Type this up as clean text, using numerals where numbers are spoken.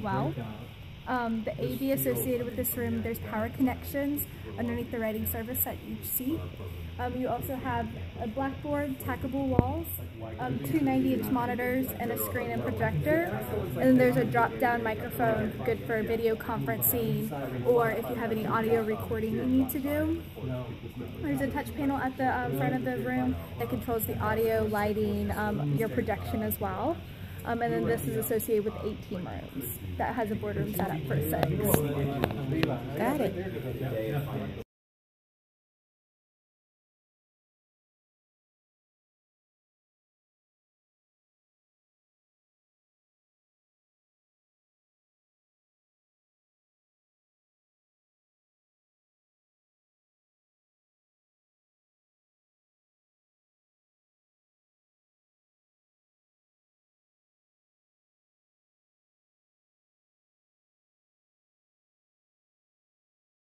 well. The AV associated with this room, there's power connections underneath the writing surface at each seat. You also have a blackboard, tackable walls, two 90-inch monitors, and a screen and projector. And then there's a drop-down microphone, good for video conferencing, or if you have any audio recording you need to do. There's a touch panel at the front of the room that controls the audio, lighting, your projection as well. And then this is associated with 18 rooms that has a boardroom set up for 6. Got it.